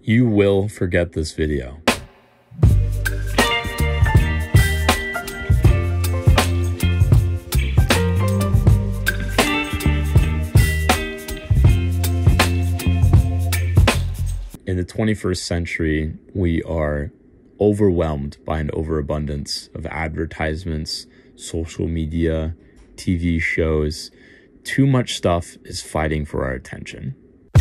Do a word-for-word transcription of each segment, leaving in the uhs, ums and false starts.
You will forget this video. In the twenty-first century, we are overwhelmed by an overabundance of advertisements, social media, T V shows. Too much stuff is fighting for our attention.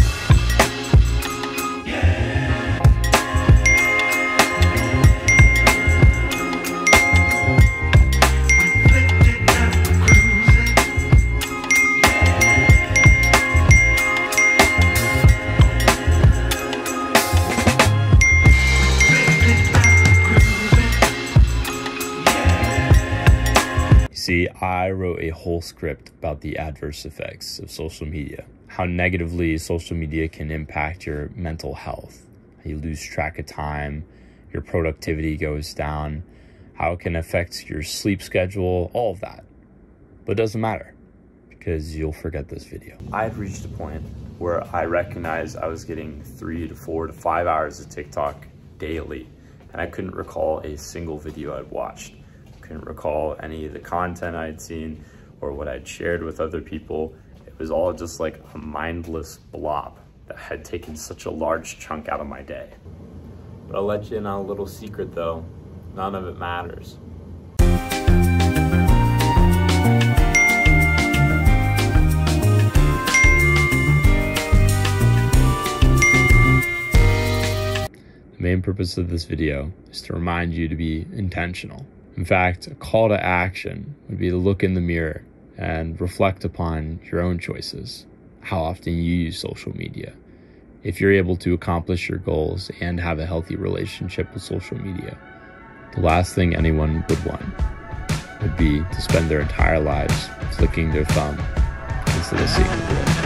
See, I wrote a whole script about the adverse effects of social media, how negatively social media can impact your mental health. You lose track of time, your productivity goes down, how it can affect your sleep schedule, all of that. But it doesn't matter because you'll forget this video. I had reached a point where I recognized I was getting three to four to five hours of TikTok daily, and I couldn't recall a single video I'd watched. Couldn't recall any of the content I'd seen or what I'd shared with other people. It was all just like a mindless blob that had taken such a large chunk out of my day. But I'll let you in on a little secret though. None of it matters. The main purpose of this video is to remind you to be intentional. In fact, a call to action would be to look in the mirror and reflect upon your own choices, how often you use social media. If you're able to accomplish your goals and have a healthy relationship with social media, the last thing anyone would want would be to spend their entire lives flicking their thumb instead of seeing the world.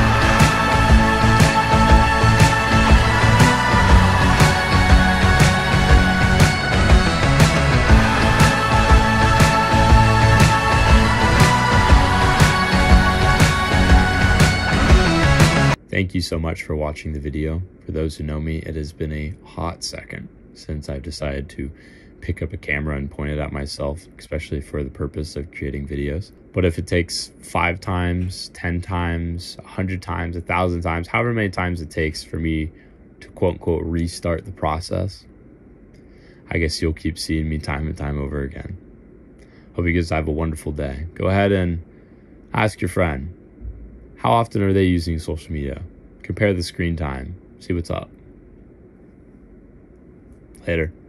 Thank you so much for watching the video. For those who know me, it has been a hot second since I've decided to pick up a camera and point it at myself, especially for the purpose of creating videos. But if it takes five times, ten times, a hundred times, a thousand times, however many times it takes for me to quote unquote restart the process, I guess you'll keep seeing me time and time over again. Hope you guys have a wonderful day. Go ahead and ask your friend, how often are they using social media? Compare the screen time. See what's up. Later.